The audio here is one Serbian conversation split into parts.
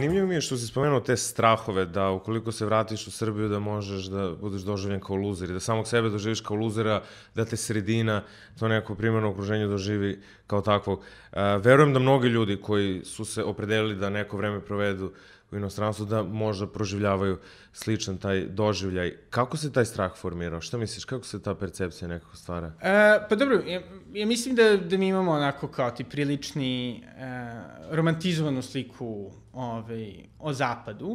Zanimljivo mi je što si spomenuo te strahove, da ukoliko se vratiš u Srbiju da možeš da budeš doživljen kao luzer i da samog sebe doživiš kao luzera, da te sredina, to neko primarno okruženje doživi kao takvog. Verujem da mnogi ljudi koji su se opredelili da neko vreme provedu u inostranstvu da možda proživljavaju sličan taj doživljaj. Kako se taj strah formirao? Šta misliš, kako se ta percepcija nekako stvara? Pa dobro, ja mislim da mi imamo onako kao ti prilični romantizovanu sliku o zapadu,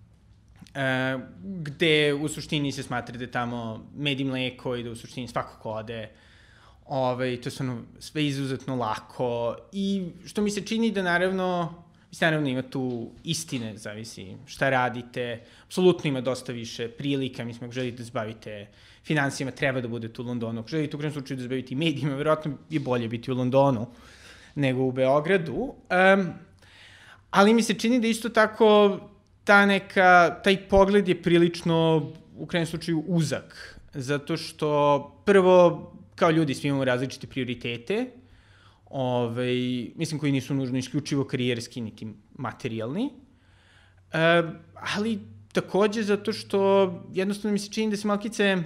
gde u suštini se smatra da je tamo med i mleko i da u suštini svako ko ode, to je sve izuzetno lako i što mi se čini da naravno ima tu istine, zavisi šta radite, apsolutno ima dosta više prilika, mislim, ako želite da se bavite finansijama, treba da budete u Londonu, ako želite u krajnjem slučaju da se bavite medijima, verovatno je bolje biti u Londonu nego u Beogradu, ali mi se čini da isto tako taj pogled je prilično, u krajnjem slučaju, uzak, zato što prvo, kao ljudi, svi imamo različite prioritete, mislim koji nisu nužno isključivo karijerski niti materijalni, ali takođe zato što jednostavno mi se čini da se malkice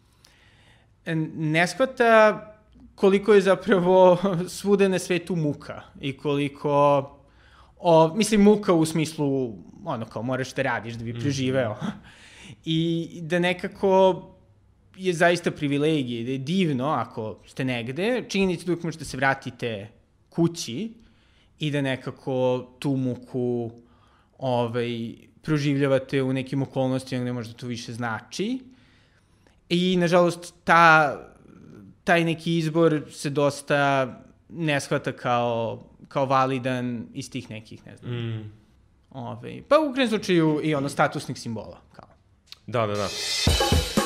ne shvata koliko je zapravo svuda na svetu muka i koliko, mislim muka u smislu kao moraš da radiš da bi preživeo i da nekako je zaista privilegije, da je divno ako ste negde, činjenica da uvijek možete se vratite kući i da nekako tu muku proživljavate u nekim okolnostima gde možda to više znači. I, nažalost, taj neki izbor se dosta ne shvata kao validan iz tih nekih, ne znam. Pa u krajnjem slučaju i statusnih simbola. Da.